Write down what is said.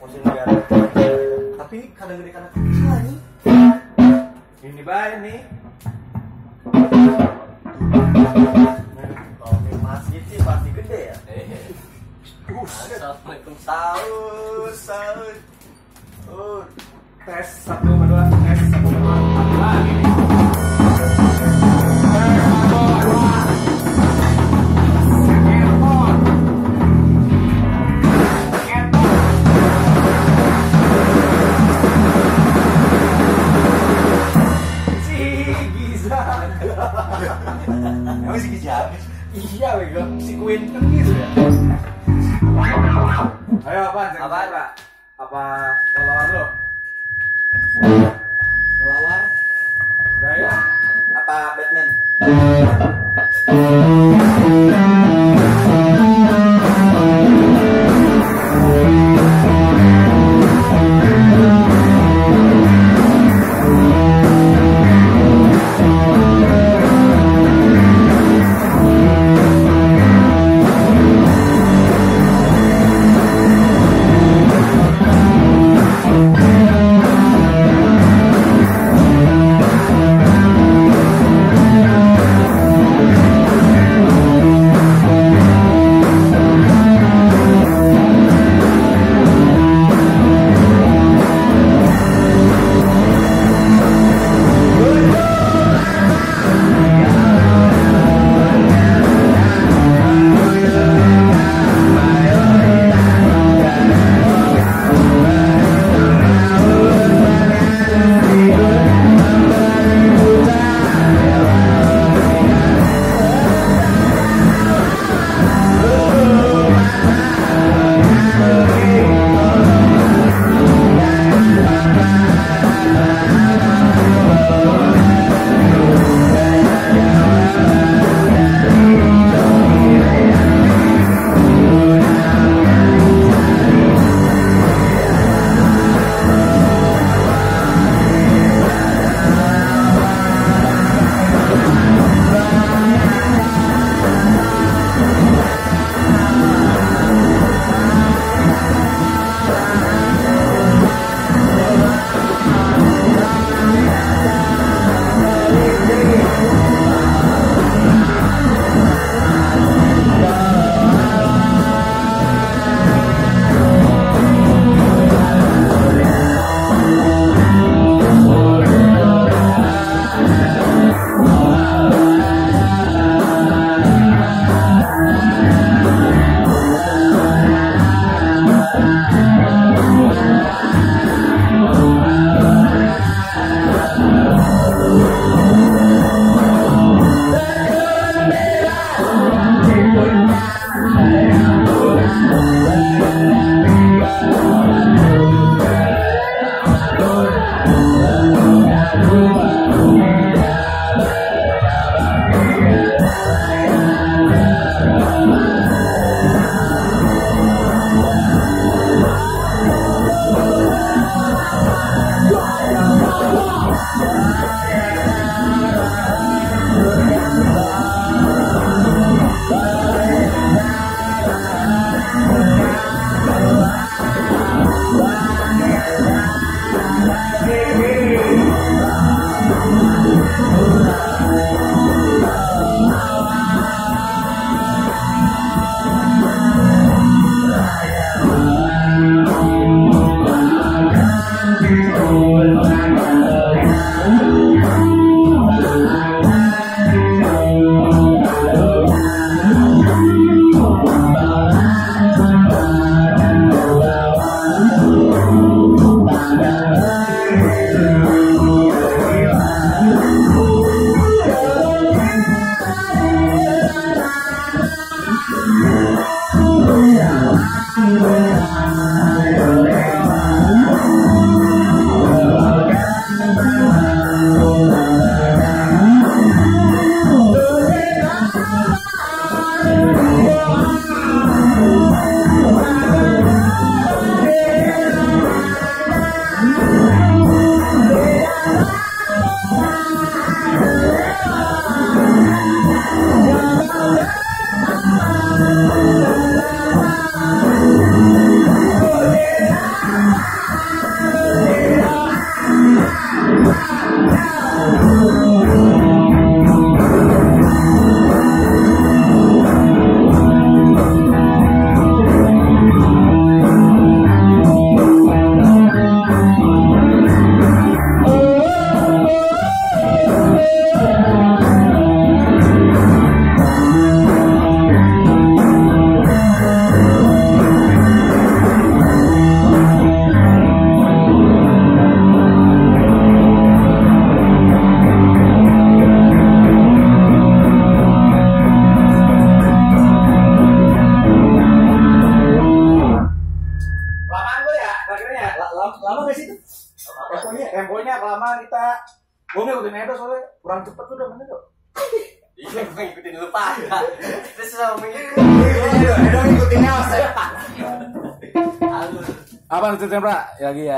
musim negara. Tapi kadang gede kadang kecil nih. Ini baik nih. Kalau di masjid sih pasti gede ya. Assalamualaikum. Sahur. Tes 1, 2, tes 1, 2, lagi nih. Emang sih Giza? Iya, bego. Si Queen kan gitu ya. Ayo, apaan? Apaan? Pak? Apa lawan lo? Kelawar. Udah ya? Apa Batman? Akhirnya Lama gak sih itu? temponya kelamaan kita. Gue ngikutin Edo soalnya kurang cepet udah mana tuh. Iya, gue ngikutin lupa. Terus sama mengikuti. Edo ngikutin Eos ya. Alur. Apa tuh Tembra? Lagi ya.